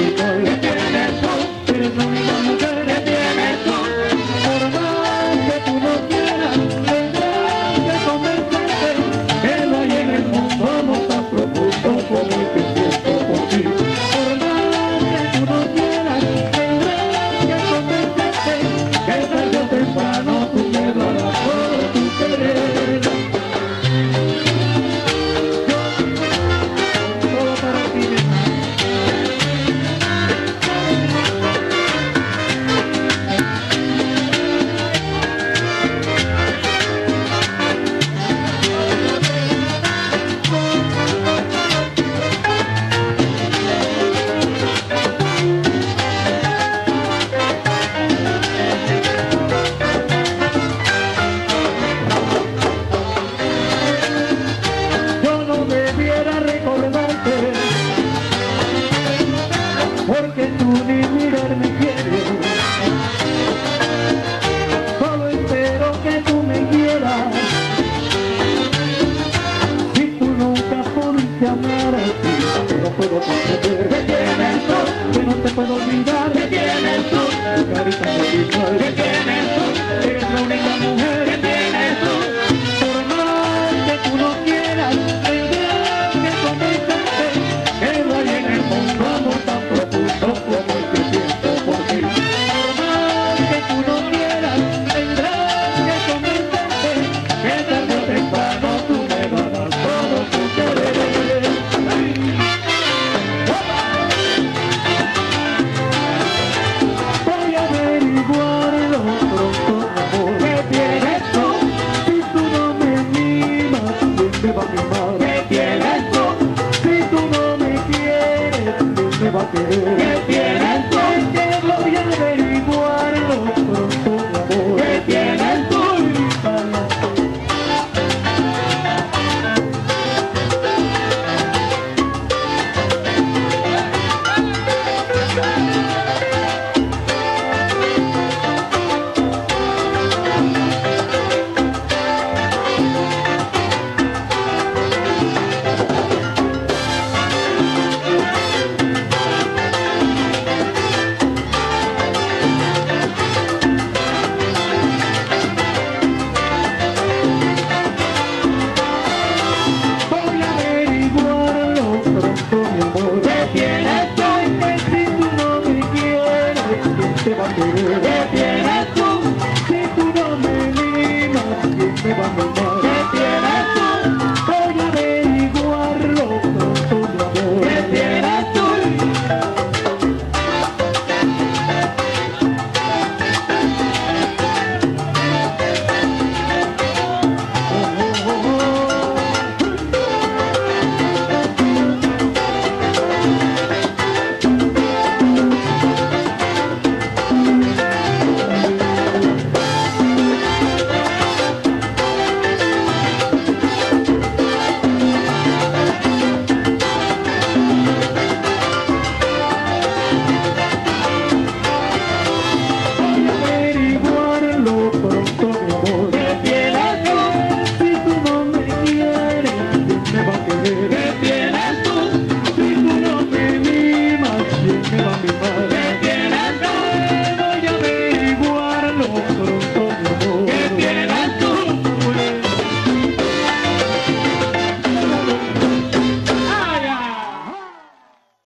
principal. ¿Qué tienes tú? Eres la única mujer ¿Qué tienes tú? por más que tú no quieras, tendrás que convencerte que no hay en el mundo amor tan profundo como el que siento por ti. Por más que tú no quieras, tendrás que convencerte que tarde o temprano tú me darás todo tu querer. Todo para ti, mi hermano. Yo no debiera recordarte, porque tú ni mirarme quieres. Solo espero que tú me quieras. Si tú nunca pudiste amar así, yo no puedo comprender. ¿Qué tienes tú? Que no te puedo olvidar. ¿Qué tienes tú? Tu carita tropical. ¿Qué tienes tú? Eres la única mujer. ¿Qué tienes tú? Por más que tú no quieras, tendrás que convencerte que no hay en el mundo amor tan profundo como el que siento por ti. Por más que tú no quieras, tendrás que convencerte que tarde o temprano tú me darás todo tu querer. Voy a averiguarlo pronto, amor. ¿Qué tienes tú? Si tú no me mimas, ¿quién me va a mimar? ¿Qué tienes tú? Si tú no me quieres, ¿quién me va a querer? ¿Qué tienes